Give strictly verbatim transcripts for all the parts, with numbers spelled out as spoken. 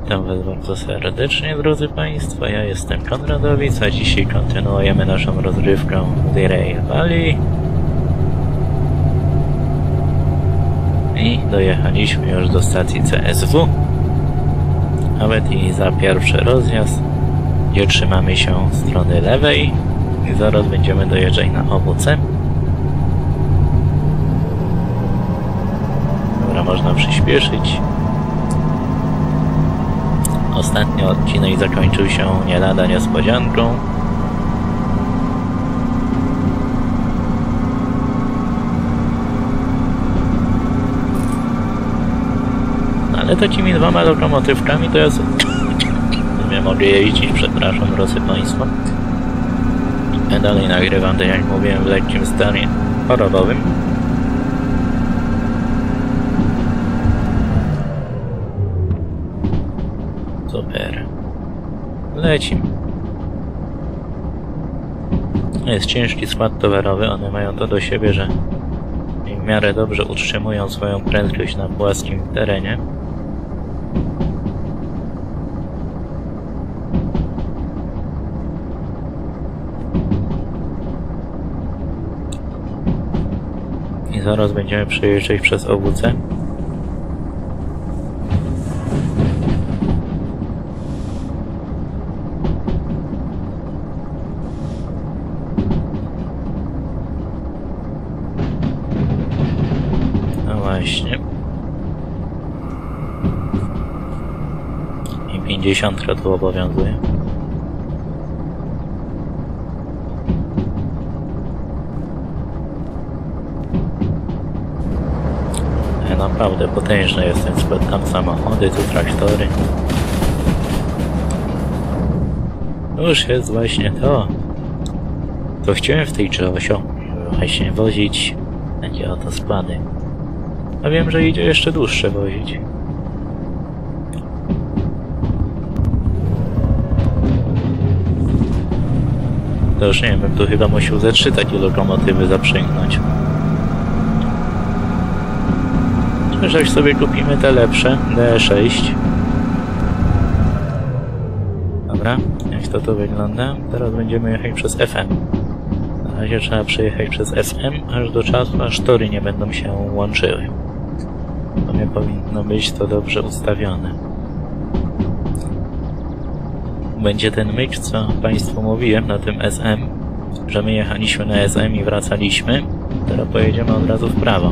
Witam Was bardzo serdecznie, drodzy Państwo, ja jestem Konradowic, a dzisiaj kontynuujemy naszą rozgrywkę Rail Valley. I dojechaliśmy już do stacji C S W, nawet i za pierwszy rozjazd, gdzie trzymamy się strony lewej i zaraz będziemy dojeżdżać na O W C. Dobra, można przyspieszyć. Ostatni odcinek zakończył się nie lada niespodzianką. Ale takimi dwoma lokomotywkami to ja nie mogę jeździć, przepraszam, drodzy Państwo. Ja dalej nagrywam, tak jak mówiłem, w lekkim stanie chorobowym. Super. Lecimy. Jest ciężki skład towarowy, one mają to do siebie, że w miarę dobrze utrzymują swoją prędkość na płaskim terenie. I zaraz będziemy przejeżdżać przez O W C. Właśnie. I pięćdziesiątka tu obowiązuje. Ja naprawdę potężny jest ten skład, tam samochody, tu traktory. Już jest właśnie to. To chciałem w tej Josio właśnie wozić takie oto składy. A wiem, że idzie jeszcze dłuższe wozić. To już nie wiem, bym tu chyba musiał ze trzy takie lokomotywy zaprzęgnąć. Chociaż sobie kupimy te lepsze, D sześć. Dobra, jak to tu wygląda? Teraz będziemy jechać przez F M. Na razie trzeba przejechać przez F M, aż do czasu, aż tory nie będą się łączyły. To nie powinno być to dobrze ustawione. Będzie ten myk, co Państwu mówiłem na tym S M, że my jechaliśmy na S M i wracaliśmy. Teraz pojedziemy od razu w prawo.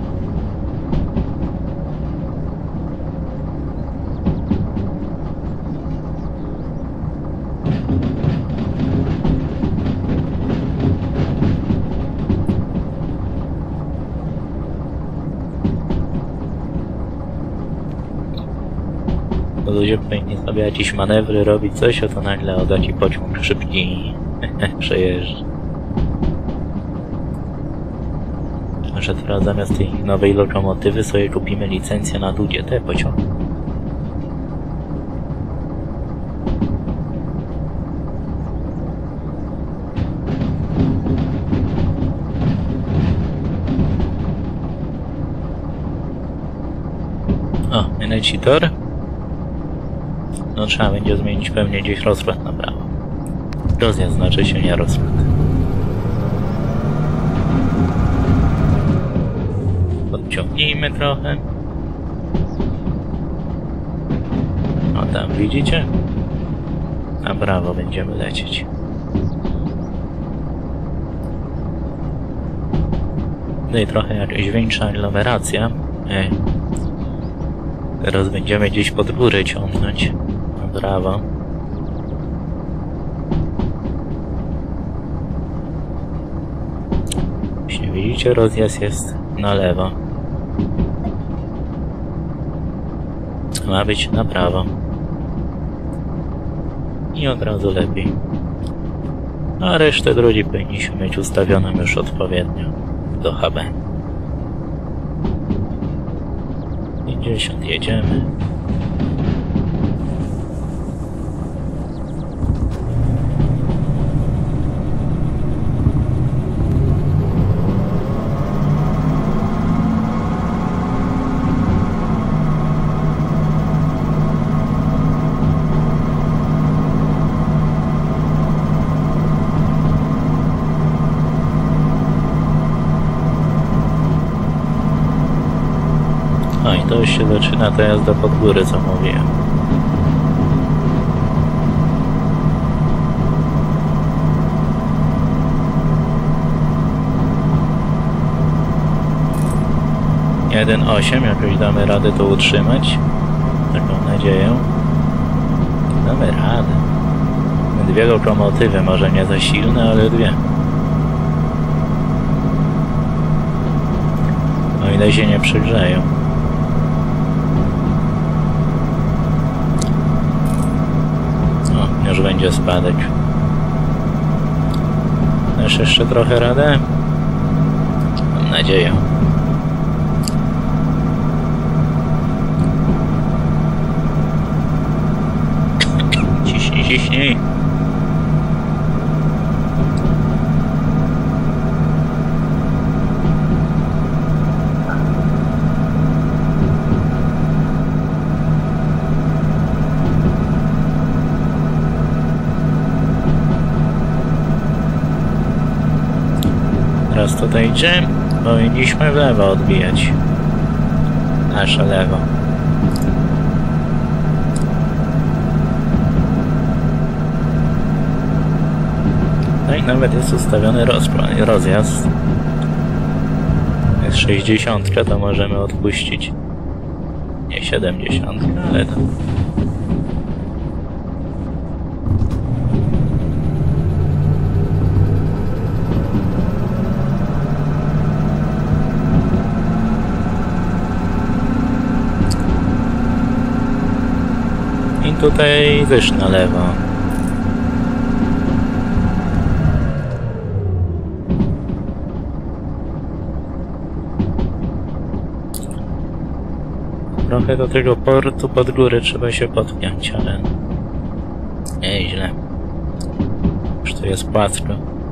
Ludzie powinni sobie jakieś manewry robić, coś, a to nagle o taki pociąg szybki przejeżdża. Może teraz zamiast tej nowej lokomotywy sobie kupimy licencję na D G T pociąg. O, leci tor. No trzeba będzie zmienić pewnie gdzieś rozkład na prawo. Rozjazd znaczy się, nie rozkład. Podciągnijmy trochę. O tam widzicie? Na prawo będziemy lecieć. No i trochę jakaś większa aglomeracja. Ej. Teraz będziemy gdzieś pod górę ciągnąć. Brawo. Jeśli widzicie, rozjazd jest na lewo. Ma być na prawo. I od razu lepiej. A resztę drogi powinniśmy mieć ustawioną już odpowiednio do H B. pięćdziesiąt jedziemy. się zaczyna to jazda pod górę, co mówiłem. jeden osiem, jakoś damy radę to utrzymać. Taką nadzieję. Damy radę. Dwie lokomotywy, może nie za silne, ale dwie. O ile się nie przygrzeją. O, już będzie spadek. Dasz jeszcze trochę radę? Mam nadzieję. Ciśnij, ciśnij. Teraz tutaj idzie, powinniśmy w lewo odbijać. Nasze lewo. No i nawet jest ustawiony rozjazd. Jest sześćdziesiątka, to możemy odpuścić. Nie siedemdziesiątka, ale to... I tutaj wyż na lewo. Trochę do tego portu pod górę trzeba się podpiąć, ale nieźle. Już to jest płatko.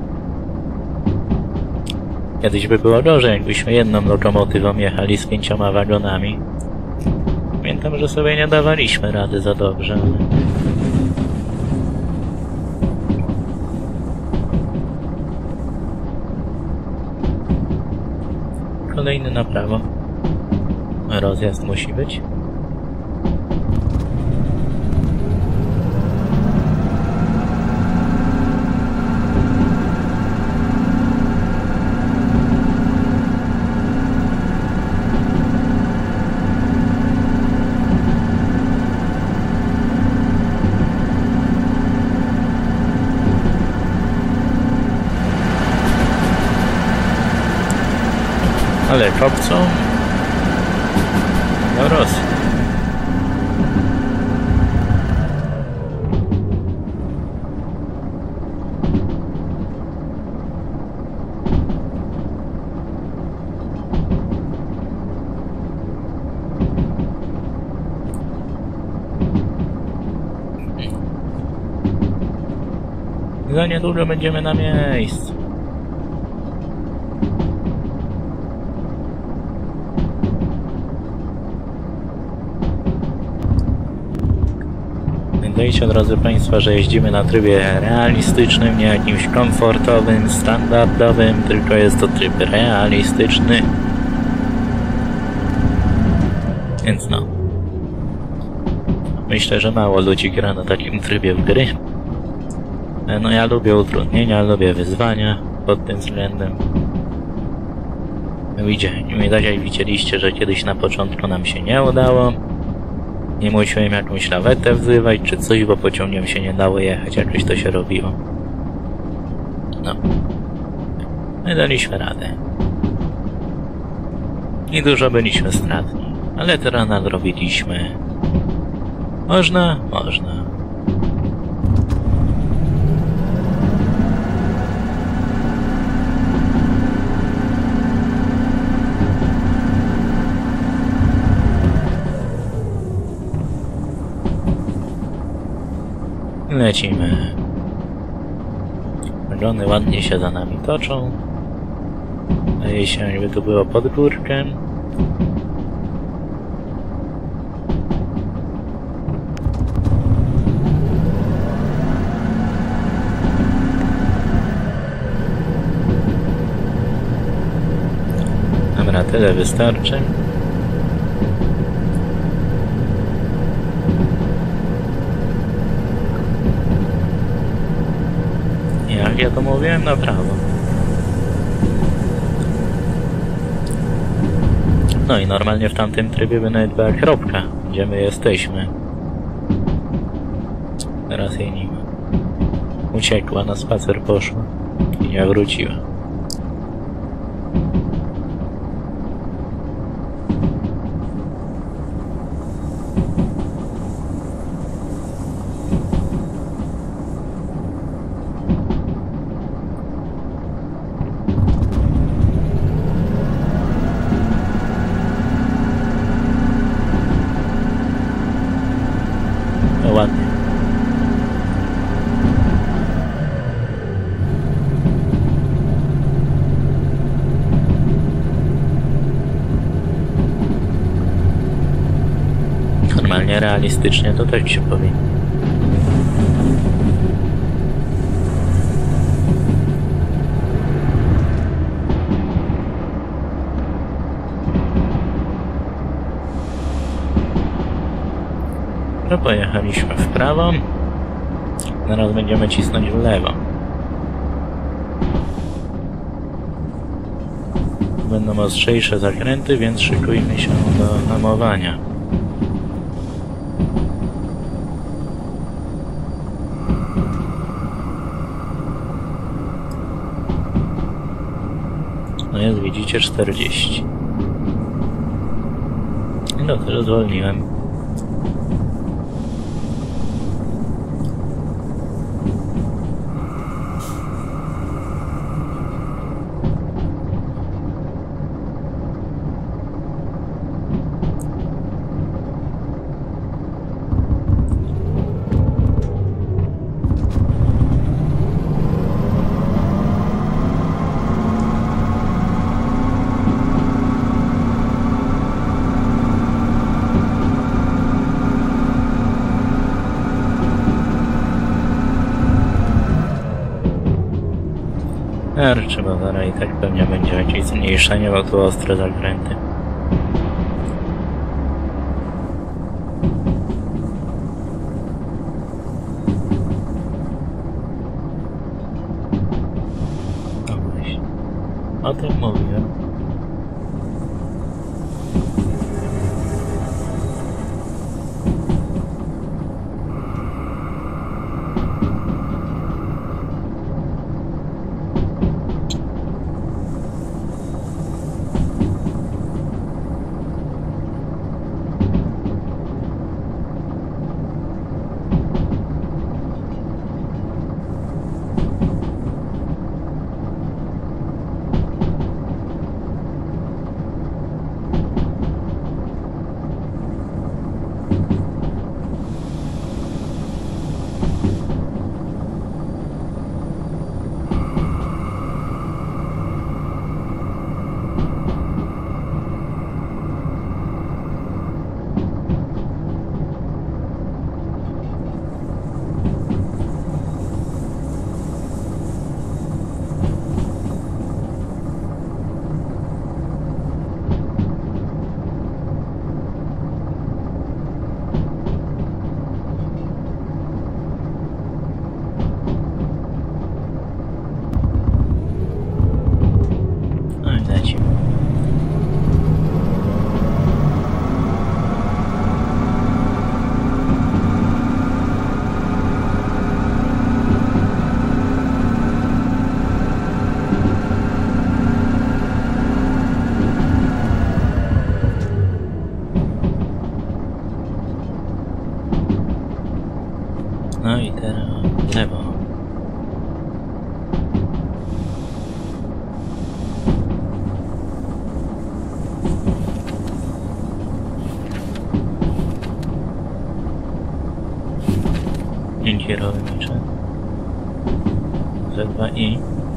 Kiedyś by było gorzej, jakbyśmy jedną lokomotywą jechali z pięcioma wagonami. Pamiętam, że sobie nie dawaliśmy rady za dobrze. Kolejny na prawo. Rozjazd musi być. Ale kopcą do Rosji. Za niedługo będziemy na miejscu. Pamiętajcie, drodzy Państwo, że jeździmy na trybie realistycznym, nie jakimś komfortowym, standardowym, tylko jest to tryb realistyczny. Więc no. Myślę, że mało ludzi gra na takim trybie w gry. No ja lubię utrudnienia, lubię wyzwania pod tym względem. Widać, widzieliście, że kiedyś na początku nam się nie udało. Nie musiałem jakąś lawetę wzywać czy coś, bo pociągiem się nie dało jechać, jakoś to się robiło. No. My daliśmy radę. I dużo byliśmy stratni, ale teraz nadrobiliśmy. Można? Można. Lecimy. Wagony ładnie się za nami toczą. Wydaje się, jakby to było pod górkę. Dobra, tyle wystarczy. ja to mówiłem? Na prawo. No i normalnie w tamtym trybie by nawet była kropka, gdzie my jesteśmy. Teraz jej nie ma. Uciekła, na spacer poszła i nie wróciła. No ładnie. Normalnie, realistycznie to tak się powinno. No pojechaliśmy w prawo. Teraz będziemy cisnąć w lewo. Będą ostrzejsze zakręty, więc szykujmy się do hamowania. No jest, widzicie, czterdzieści. No to zwolniłem. R trzeba zaraz i tak pewnie będzie jakieś zmniejszenie, bo tu ostre zakręty. No właśnie. O tym mówiłem. No i teraz w lewo. I kierownicze. Z dwa i.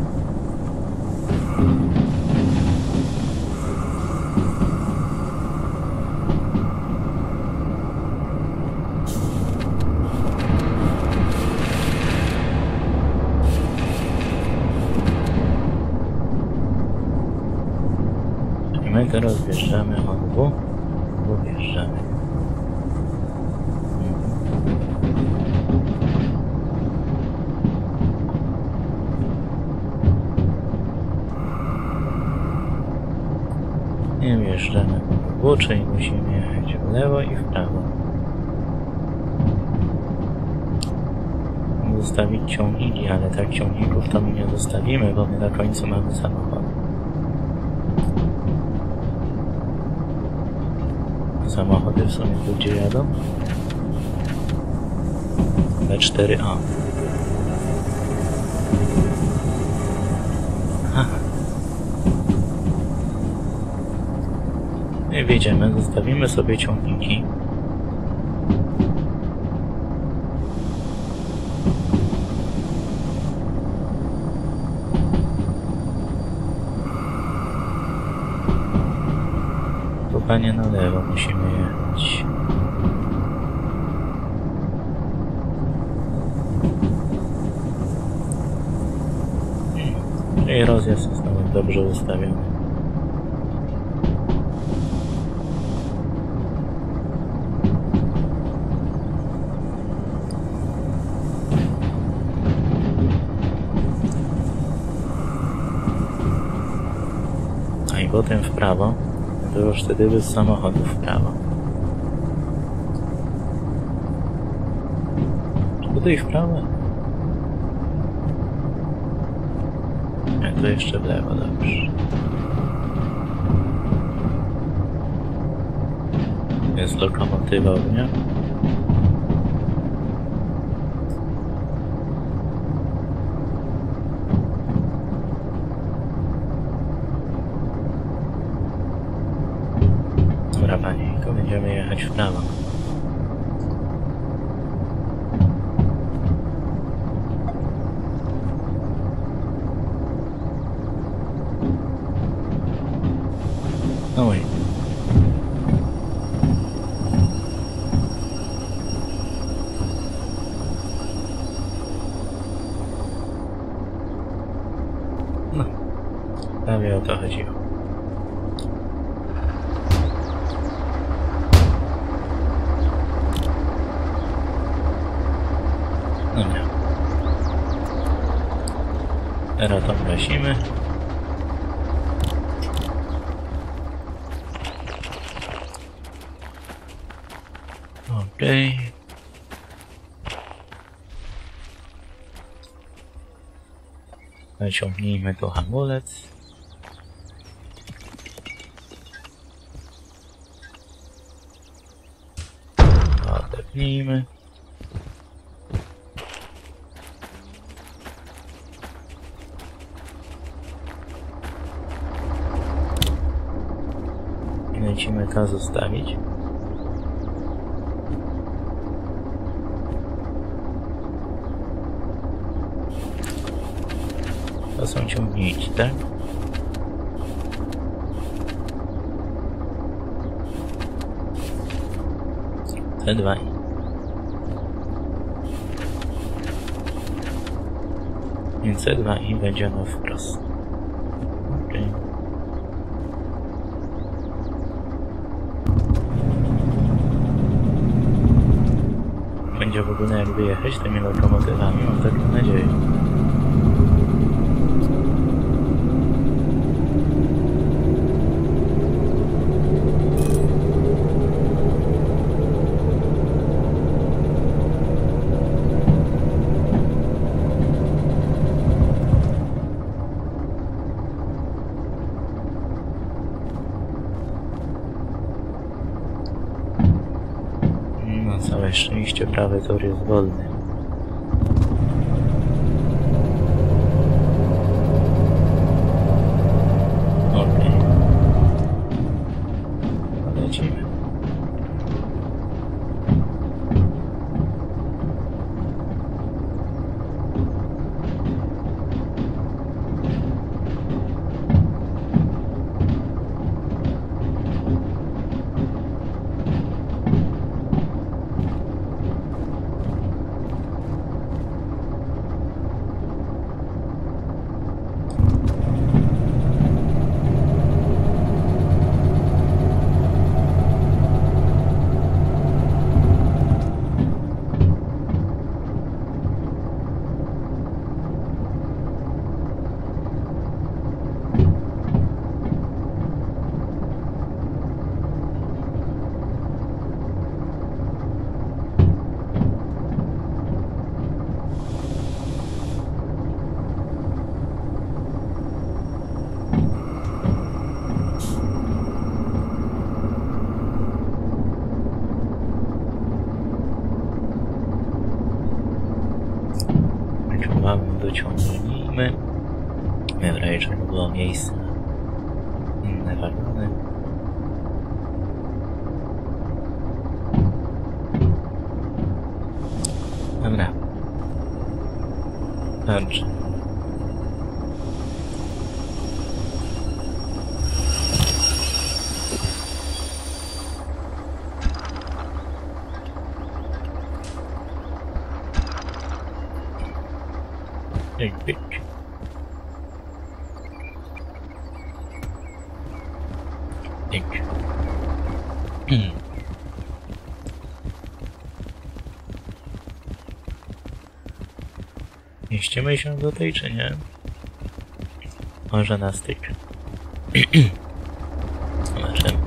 My teraz wjeżdżamy od W, W wjeżdżamy. wjeżdżamy w Łuczy i musimy jechać w lewo i w prawo. Zostawić ciągniki, ale tak ciągników to my nie zostawimy, bo my na końcu mamy samochód. Samochody w sumie tu gdzie jadą? B cztery A. I wjedziemy, zostawimy sobie ciągniki. Panie na lewo musimy jechać. I rozjazd jest nawet dobrze ustawiony. A i potem w prawo. To już wtedy bez samochodów w prawo. Czy tutaj w prawo? Nie, to jeszcze w lewo, dobrze. Jest lokomotywa ognia. Dobra, panie, to będziemy jechać w prawo. Oj. No, prawie o to chodziło. Dobra. Teraz tam gasimy. Okej. Okay. Naciągnijmy tu hamulec. Odepnijmy. I lecimy to zostawić. To są ciągniki, tak? C dwa. I C dwa i będzie na wprost. Okay. Będzie w ogóle jak wyjechać tymi lokomotywami, mam taką nadzieję. Całe szczęście prawy tor jest wolny. Okej. Okay. Lecimy. Bądźmy mamy, dociągnijmy. W razie czego było miejsce na inne wagony. Dobra. Tarczy. Jak być. Jak. Hmm. Mieścimy się do tej, czy nie? Może na styk. Zobaczymy.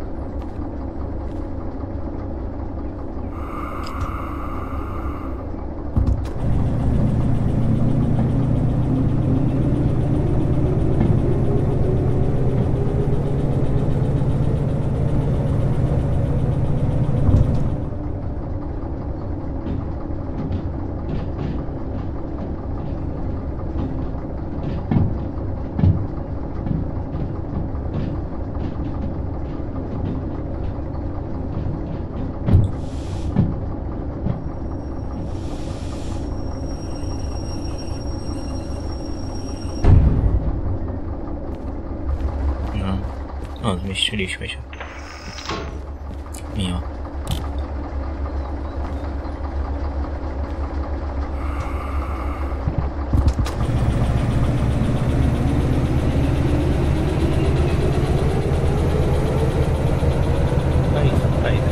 O, zmieściliśmy się. Miło. No i tam fajne.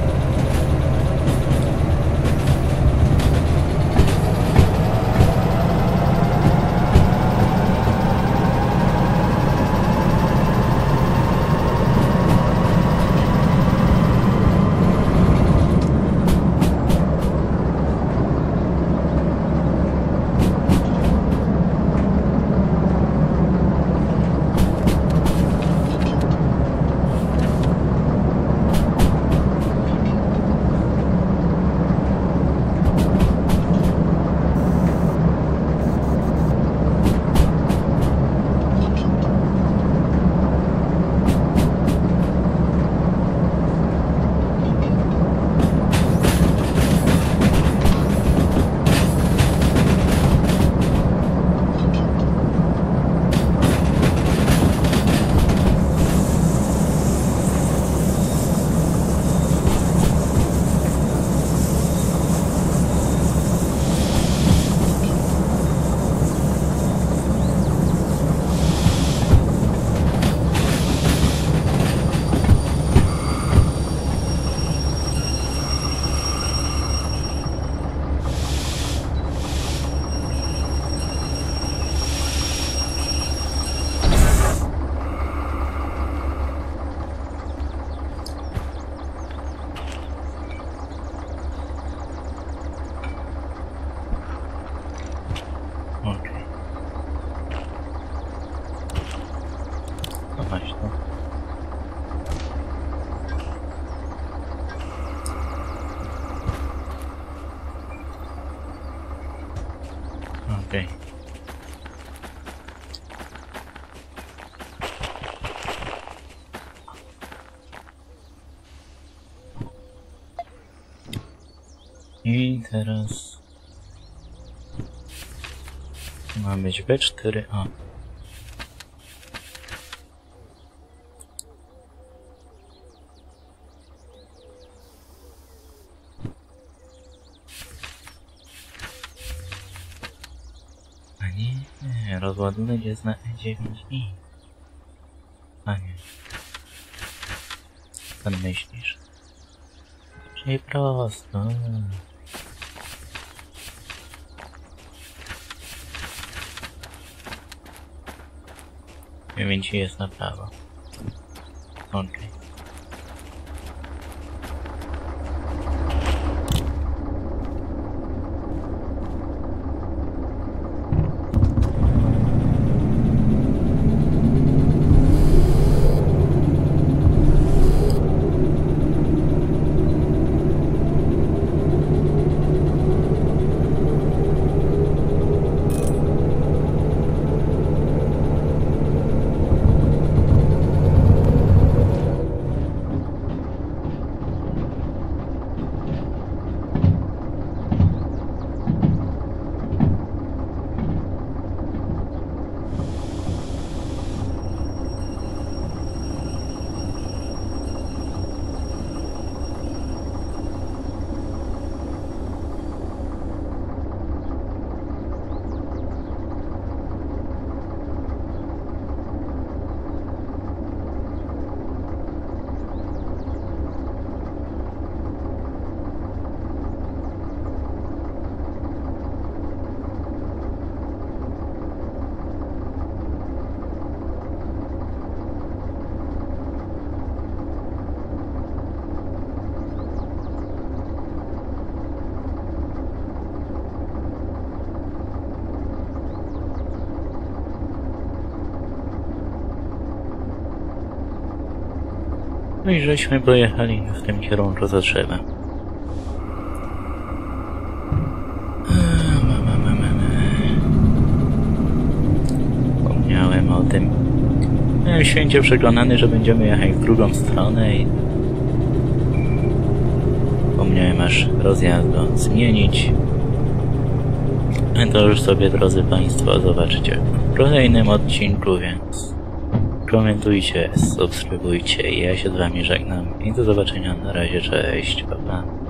Okej. I teraz ma być B cztery A. A nie, nie, rozładunek jest na E dziewięć i. A nie. Co ty myślisz? Czyli prosto. dziewięć jest na prawo. Okej. Okay. No i żeśmy pojechali w tym kierunku, co trzeba. Wspomniałem o tym. Byłem święcie przekonany, że będziemy jechać w drugą stronę i wspomniałem aż rozjazdu zmienić. To już sobie, drodzy Państwo, zobaczcie w kolejnym odcinku, więc komentujcie, subskrybujcie i ja się z Wami żegnam i do zobaczenia, na razie, cześć, pa pa.